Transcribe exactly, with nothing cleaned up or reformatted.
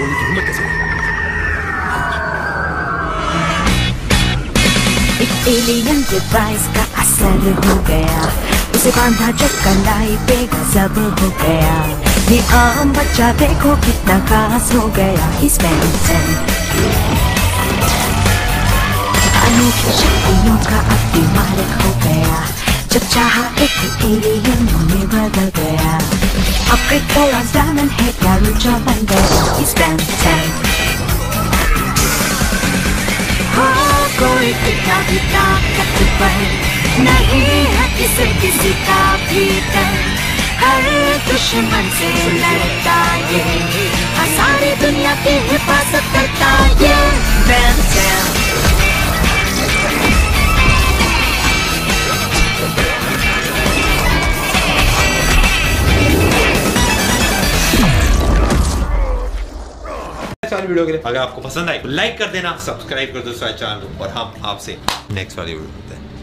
बोलने की हिम्मत कैसे हुई? एक एलियन डिवाइस का असर हो गया, उसे बांधा जब कलाई पे गजब हो गया। ये आम बच्चा देखो कितना खास हो गया। He's Ben ten। अनोखी शक्तियों का अब बीमार हो गया, जब चाहा एक एलियन में बदल गया। अपग्रेड थोड़ा डायमंड है, प्यारू जो बन गया। He's Ben ten। हाँ, कोई कितना भी ताकतवर नहीं है किसे किसी का भी डर। हर दुश्मन से लड़ता ये, हर सारी दुनिया की हिफाजत करता ये Ben ten। वाली वीडियो के लिए अगर आपको पसंद आई तो लाइक कर देना, सब्सक्राइब कर दो चैनल को, और हम आपसे नेक्स्ट वाली वीडियो में मिलते हैं।